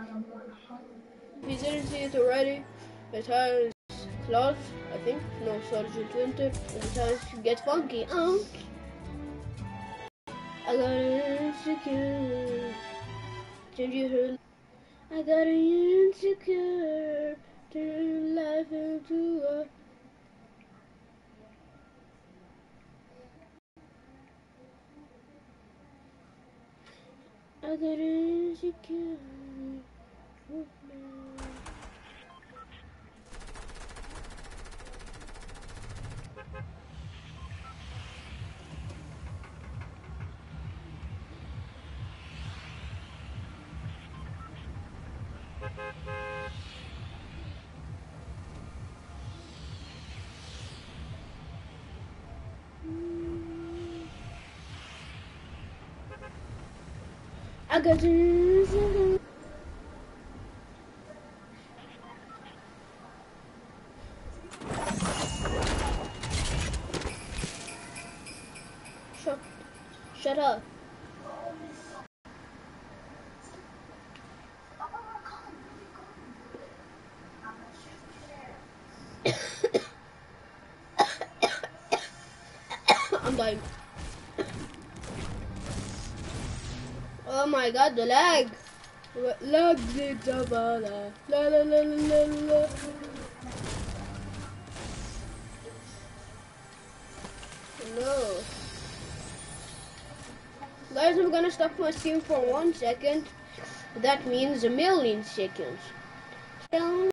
If you didn't see it already, it has Klaus, I think. No, Sergeant Winter. And it has Get Funky. I got an insecure. Ginger her. I got an insecure. Turn life into a. I got an insecure. I got an insecure. Shut up. I'm dying. Oh my god, the lag. Lag the bala. La la la la la. No. Guys, I'm gonna stop my stream for 1 second. That means a million seconds.